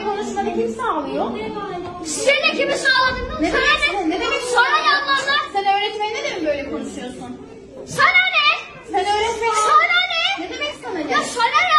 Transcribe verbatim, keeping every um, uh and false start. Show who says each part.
Speaker 1: konuşmanı kim sağlıyor?
Speaker 2: Size ne kimi sağladınız?
Speaker 1: Ne
Speaker 2: Sana
Speaker 1: demek,
Speaker 2: ne?
Speaker 1: ne demek
Speaker 2: Sana ne ablanlar?
Speaker 1: Sen öğretmenine de mi böyle konuşuyorsun?
Speaker 2: Sana ne?
Speaker 1: Sen öğretmenine...
Speaker 2: Sana ne?
Speaker 1: Ne demek sana ne?
Speaker 2: Ya sana ne?